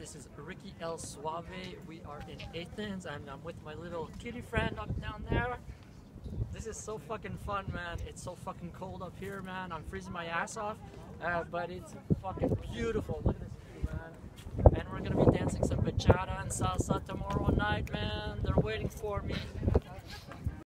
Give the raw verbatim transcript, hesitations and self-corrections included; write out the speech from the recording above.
This is Ricky El Suave. We are in Athens and I'm with my little kitty friend up down there. This is so fucking fun, man. It's so fucking cold up here, man. I'm freezing my ass off, uh, but it's fucking beautiful. Look at this view, man. And we're gonna be dancing some bachata and salsa tomorrow night, man. They're waiting for me.